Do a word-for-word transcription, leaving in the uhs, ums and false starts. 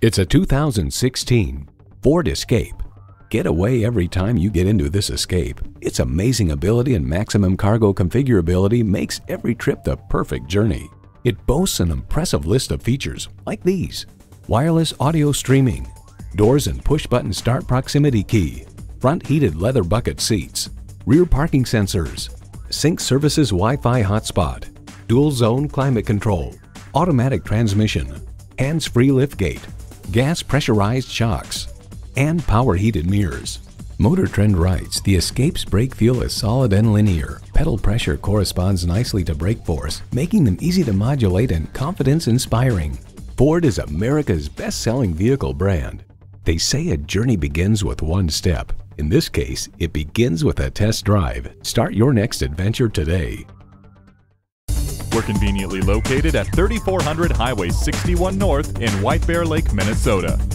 It's a two thousand sixteen Ford Escape. Get away every time you get into this Escape. Its amazing ability and maximum cargo configurability makes every trip the perfect journey. It boasts an impressive list of features like these: wireless audio streaming, doors and push-button start proximity key, front heated leather bucket seats, rear parking sensors, Sync Services Wi-Fi hotspot, dual zone climate control, automatic transmission, hands-free liftgate, gas pressurized shocks, and power heated mirrors. Motor Trend writes, the Escape's brake feel is solid and linear. Pedal pressure corresponds nicely to brake force, making them easy to modulate and confidence-inspiring. Ford is America's best-selling vehicle brand. They say a journey begins with one step. In this case, it begins with a test drive. Start your next adventure today. We're conveniently located at thirty-four hundred Highway sixty-one North in White Bear Lake, Minnesota.